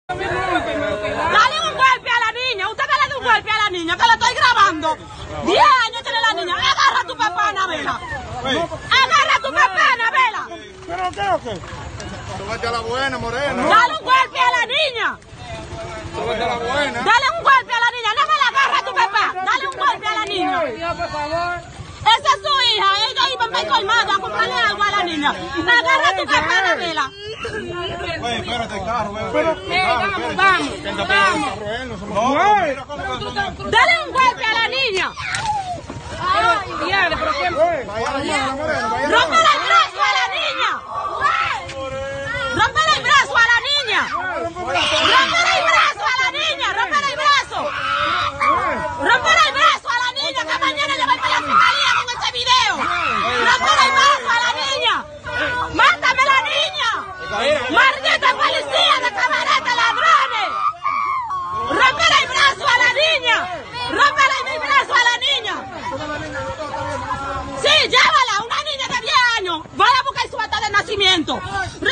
Dale un golpe a la niña, usted dale un golpe a la niña, que la estoy grabando. 10 años tiene la niña, agarra a tu papá, Anabela. Agarra a tu papá, Anabela. ¿Pero qué o qué? Súbete a la buena, Moreno. Dale un golpe a la niña. Súbete a la buena. Dale un golpe a la niña, no me la agarra a tu papá. Dale un golpe a la niña. Esa es su hija, ella iba a colmado a comprarle agua a la niña. Agarra a tu papá, Anabela. Oye, espérate el carro, Vamos. Dale un golpe a la niña. Rómpele el brazo a la niña. Rómpele el brazo a la niña. Rómpele el brazo a la niña. Rómpele el brazo. Rómpele el brazo a la niña, que mañana yo voy para la fiscalía con este video. Rómpele el brazo a la niña. Mátame la niña. ¡Maldita policía de camareta, ladrones! ¡Rómpele el brazo a la niña! ¡Rómpele el brazo a la niña! Sí, llévala, una niña de 10 años. Voy a buscar su acta de nacimiento.